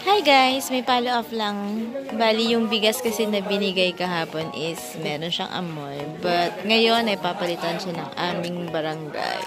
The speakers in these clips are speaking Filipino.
Hi guys, may follow up lang. Bali yung bigas kasi na binigay kahapon is meron siyang amoy. But ngayon ay papalitan siya ng aming barangay.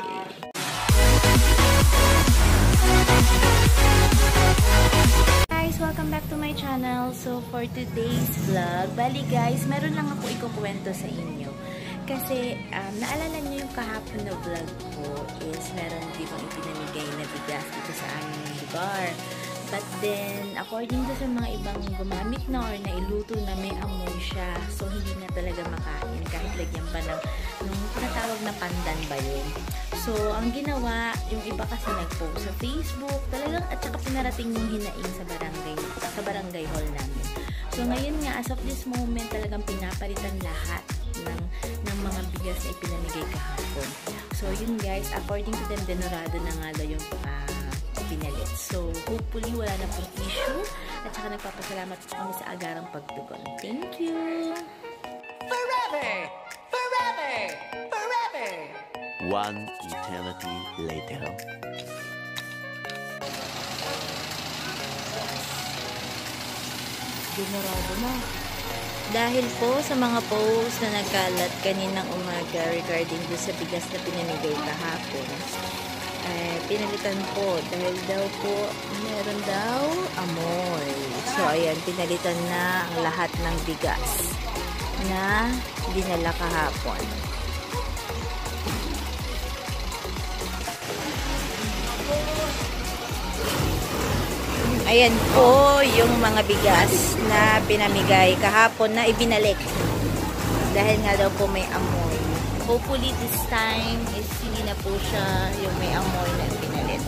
Guys, welcome back to my channel. So for today's vlog, bali guys, meron lang ako ikukwento sa inyo. Kasi naalala niyo yung kahapon na vlog ko is meron dito ipinamigay na bigas dito sa aming lugar. But then, according to sa mga ibang gumamit na or nailuto na may amoy siya. So, hindi na talaga makain kahit lagyan pa ng nung tinatawag na pandan ba yun. So, ang ginawa, yung iba kasi nag-post sa Facebook, talagang at saka pinarating yung hinaing sa barangay hall namin. So, ngayon nga, as of this moment, talagang pinapalitan lahat ng mga bigas na ipinamigay kahapon. So, yun guys, according to them, denorado na nga daw yung pinalit. So, hopefully, wala na pong issue. At saka nagpapasalamat po kami sa agarang pagtugon. Thank you! Forever! Forever! Forever! One eternity later. Denorado na. Dahil po sa mga posts na nagkalat kaninang umaga regarding sa bigas na pinamigay kahapon, pinalitan po dahil daw po meron daw amoy. So ayan, pinalitan na ang lahat ng bigas na dinala kahapon. Ayan po yung mga bigas na pinamigay kahapon na ibinalik dahil nga daw po may amoy. Hopefully this time is hindi na po siya yung may amoy na pinalit.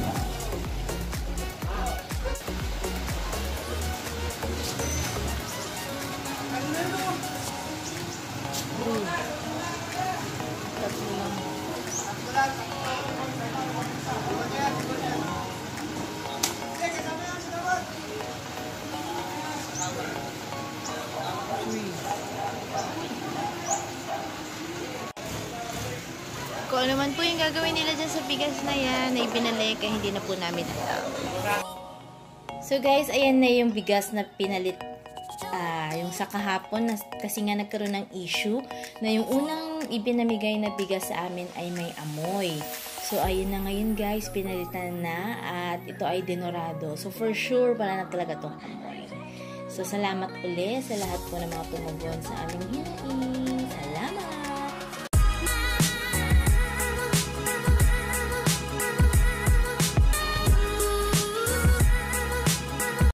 Kung ano man po yung gagawin nila dyan sa bigas na yan, na ibinalik, ay hindi na po namin alam. So guys, ayan na yung bigas na pinalit yung sa kahapon, kasi nga nagkaroon ng issue, na yung unang ibinamigay na bigas sa amin ay may amoy. So ayun na ngayon guys, pinalitan na, at ito ay denorado. So for sure, wala na talaga itong amoy. So salamat ulit sa lahat po ng mga tumugon sa aming hinaing. Salamat!